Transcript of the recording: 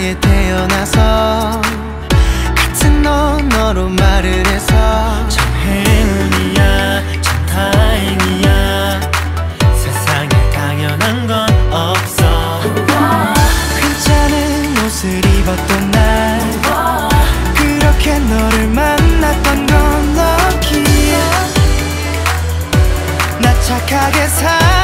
세상에 태어나서 같은 너로 말을 해서 참 행운이야 참 다행이야 세상에 당연한 건 없어 괜찮은 옷을 입었던 날 그렇게 너를 만났던 건 lucky 나 착하게 살